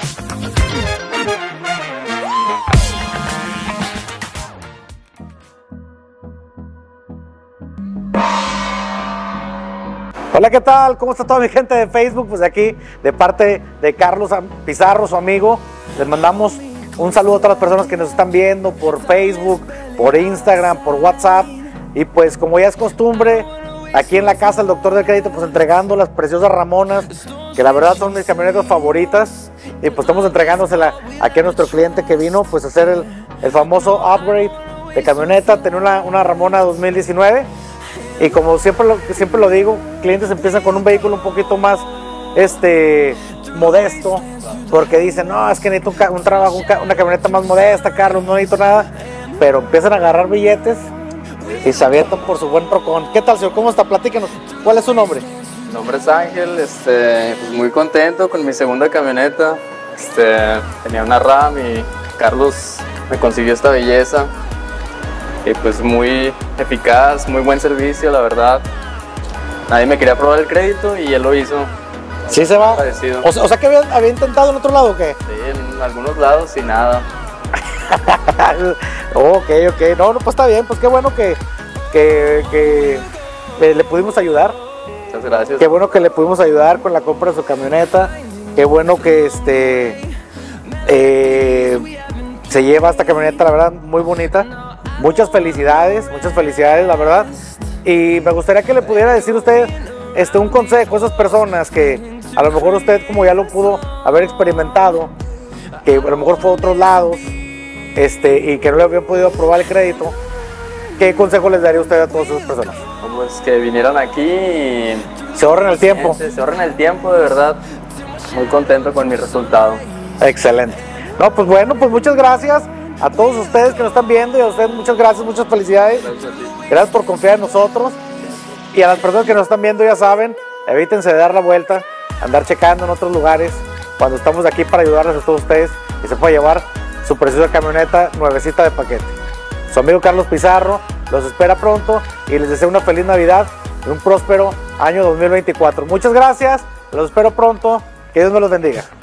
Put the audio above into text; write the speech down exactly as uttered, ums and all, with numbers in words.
Hola, ¿qué tal? ¿Cómo está toda mi gente de Facebook? Pues de aquí, de parte de Carlos Pizarro, su amigo, les mandamos un saludo a todas las personas que nos están viendo por Facebook, por Instagram, por WhatsApp. Y pues como ya es costumbre, aquí en la casa el Doctor del Crédito, pues entregando las preciosas Ramonas, que la verdad son mis camionetas favoritas. Y pues estamos entregándosela aquí a nuestro cliente que vino pues a hacer el, el famoso upgrade de camioneta. Tenía una, una Ramona dos mil diecinueve. Y como siempre lo, siempre lo digo, clientes empiezan con un vehículo un poquito más este, modesto, porque dicen, no, es que necesito un, un trabajo, un, una camioneta más modesta, Carlos, no necesito nada, pero empiezan a agarrar billetes y se avientan por su buen trocón. ¿Qué tal, señor? ¿Cómo está? Platíquenos, ¿cuál es su nombre? Mi nombre es Ángel, este, pues muy contento con mi segunda camioneta. Este, tenía una RAM y Carlos me consiguió esta belleza. Y pues muy eficaz, muy buen servicio, la verdad. Nadie me quería probar el crédito y él lo hizo. ¿Sí se va? Parecido. O, o sea que había, había intentado en otro lado, ¿o qué? Sí, en algunos lados y nada. Ok, ok. No, no, pues está bien. Pues qué bueno que, que, que le, le pudimos ayudar. Muchas gracias. Qué bueno que le pudimos ayudar con la compra de su camioneta. Qué bueno que este eh, se lleva esta camioneta, la verdad, muy bonita. Muchas felicidades, muchas felicidades, la verdad. Y me gustaría que le pudiera decir usted este, un consejo a esas personas que a lo mejor usted, como ya lo pudo haber experimentado, que a lo mejor fue a otros lados este, y que no le habían podido aprobar el crédito. ¿Qué consejo les daría usted a todas esas personas? Pues que vinieran aquí y se ahorren el tiempo. Se, se ahorren el tiempo, de verdad. Muy contento con mi resultado. Excelente. No, pues bueno, pues muchas gracias a todos ustedes que nos están viendo y a ustedes muchas gracias, muchas felicidades. Gracias a ti. Gracias por confiar en nosotros. Y a las personas que nos están viendo, ya saben, evítense de dar la vuelta, andar checando en otros lugares cuando estamos aquí para ayudarles a todos ustedes y se puede llevar su preciosa camioneta nuevecita de paquete. Su amigo Carlos Pizarro los espera pronto y les deseo una feliz Navidad y un próspero año dos mil veinticuatro. Muchas gracias, los espero pronto, que Dios me los bendiga.